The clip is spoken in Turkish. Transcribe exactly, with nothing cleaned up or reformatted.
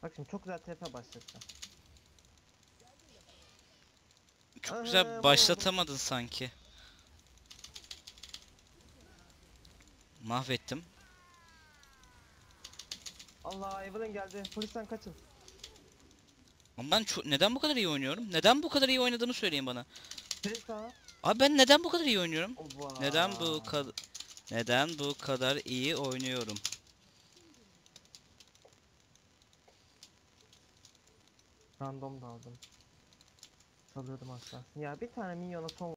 Bak şimdi çok güzel T P başlatacağım. Çok Aha, güzel mal oldum. başlatamadın sanki. Mahvettim. Allah, Evelyn geldi. Polisten kaçın. Ama ben ço- neden bu kadar iyi oynuyorum? Neden bu kadar iyi oynadığımı söyleyin bana. Teyza. Abi ben neden bu kadar iyi oynuyorum? Oba. Neden bu kadar neden bu kadar iyi oynuyorum? Random daldım. Salıyordum asla. Ya bir tane minyona son